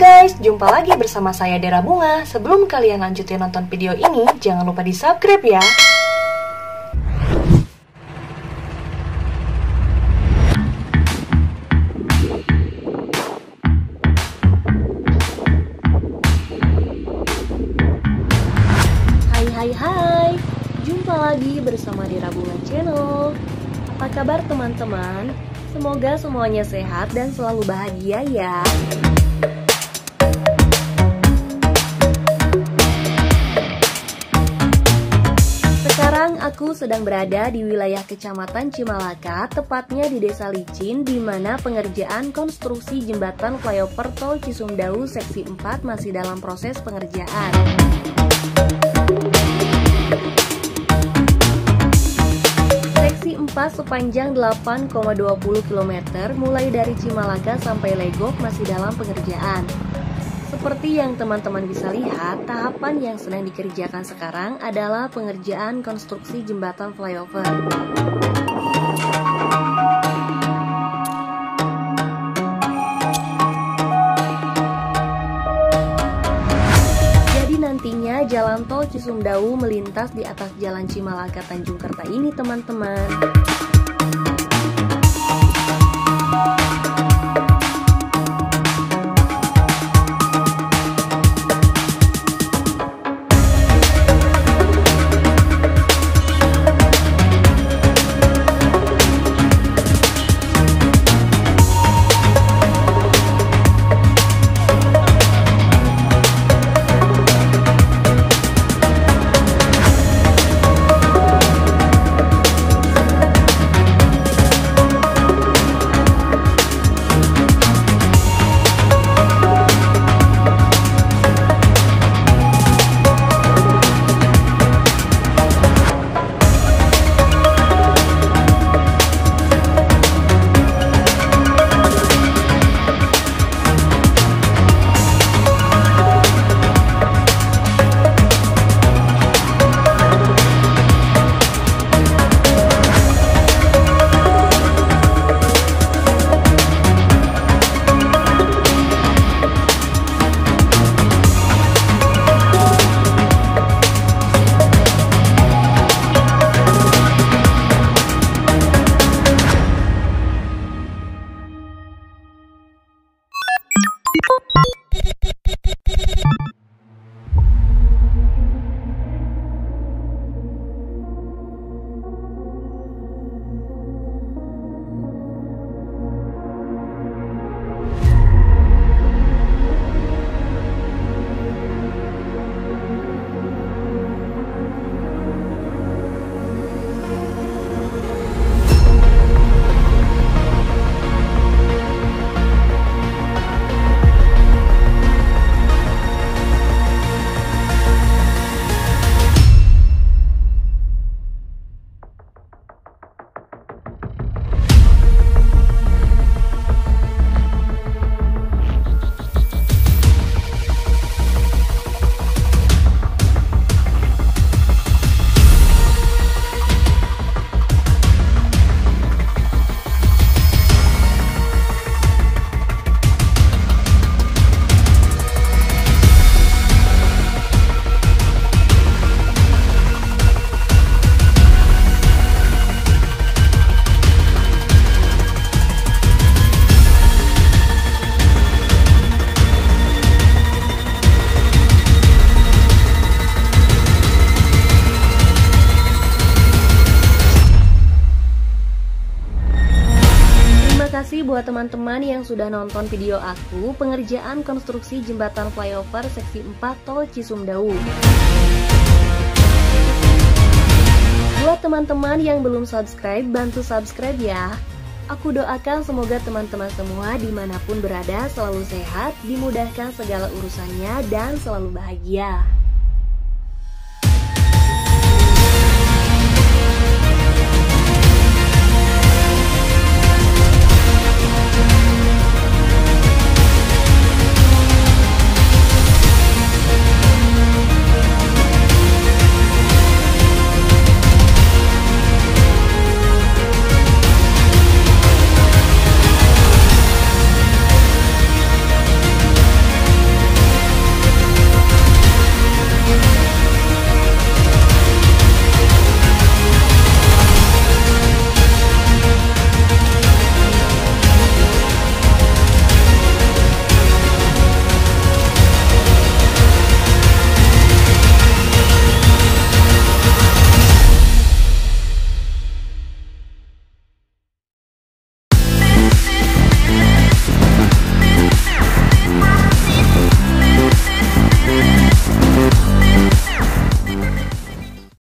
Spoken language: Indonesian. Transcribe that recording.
guys, jumpa lagi bersama saya Dera Bunga. Sebelum kalian lanjutin nonton video ini, jangan lupa di subscribe ya. Hai, jumpa lagi bersama Dera Bunga Channel. Apa kabar teman-teman? Semoga semuanya sehat dan selalu bahagia ya. Sekarang aku sedang berada di wilayah Kecamatan Cimalaka, tepatnya di Desa Licin, di mana pengerjaan konstruksi jembatan flyover tol Cisumdawu Seksi 4 masih dalam proses pengerjaan. Seksi 4 sepanjang 8,20 km mulai dari Cimalaka sampai Legok masih dalam pengerjaan. Seperti yang teman-teman bisa lihat, tahapan yang sedang dikerjakan sekarang adalah pengerjaan konstruksi jembatan flyover. Jadi nantinya jalan tol Cisumdawu melintas di atas jalan Cimalaka Tanjung Kerta ini teman-teman. Terima kasih buat teman-teman yang sudah nonton video aku pengerjaan konstruksi jembatan flyover seksi 4 tol Cisumdawu. Buat teman-teman yang belum subscribe, bantu subscribe ya. Aku doakan semoga teman-teman semua dimanapun berada selalu sehat, dimudahkan segala urusannya, dan selalu bahagia.